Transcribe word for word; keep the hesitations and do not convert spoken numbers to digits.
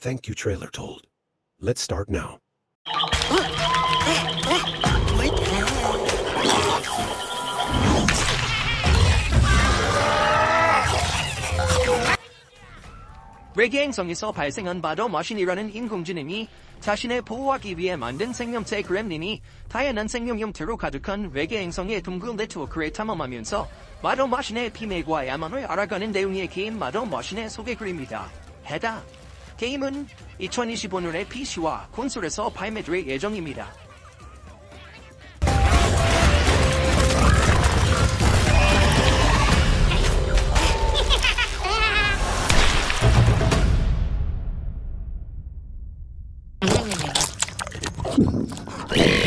Thank you, trailer told. Let's start now. 외계 행성에서 발생한 바도 머신이라는 인공지능이 자신을 보호하기 위해 만든 생명체 그렘린이 다양한 생명 형태로 가득한 외계 행성의 둥근 네트워크를 탐험하면서 마도 머신의 비밀과 야망을 알아가는 내용의 게임 마도 머신의 소개 글입니다. 해당 게임은 이천이십오 년에 피씨와 콘솔에서 발매될 예정입니다. Yeah.